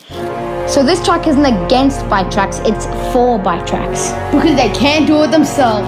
So this track isn't against bike tracks, it's for bike tracks. Because they can't do it themselves.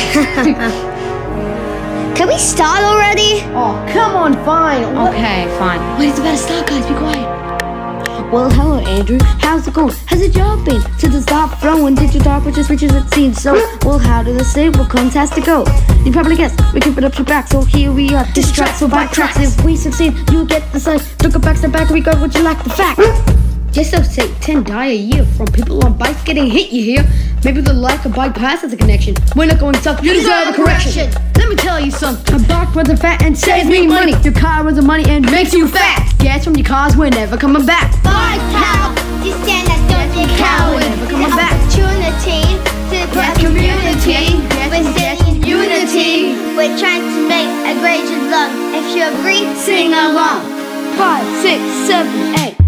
Can we start already? Oh, come on, fine. Okay, fine. Wait, it's about to start, guys. Be quiet. Well, hello, Andrew. How's it going? How's your job been? Since the start throwing, did you talk with your switches? It seems so. Well, how did the civil contest to go? You probably guessed we can put up your back, so here we are. Diss tracks for bike tracks. If we succeed, you'll get the sign. Look back, step back, we got what you like the fact. Just so say 10 die a year from people on bikes getting hit, you hear? Maybe the lack of bike pass has a connection. We're not going south, you deserve a correction. Let me tell you something. A bike wasn't fat and saves me money. Your car wasn't money and makes you fat. Gas from your cars, we're never coming back. Bike power, just stand up, don't be a coward. Never coming back. Opportunity to put a community. We're sitting in unity. We're trying to make a great Geelong. If you agree, sing along. 5, 6, 7, 8.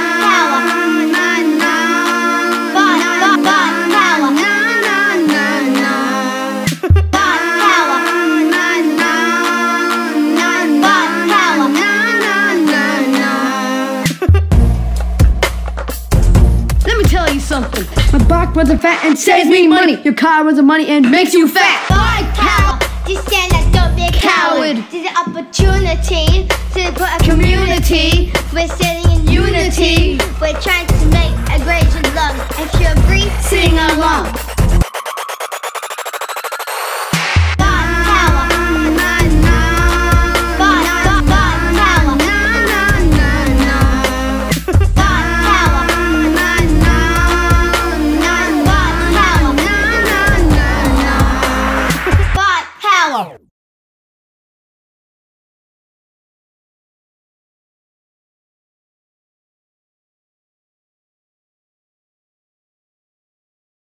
Something. My bike wasn't fat and saves me money. Your car wasn't money and makes you fat. Bike power, just stand up, don't be a coward. There's an opportunity to put a community. We're sitting in unity. We're trying to make a great Geelong. If you agree, sing along.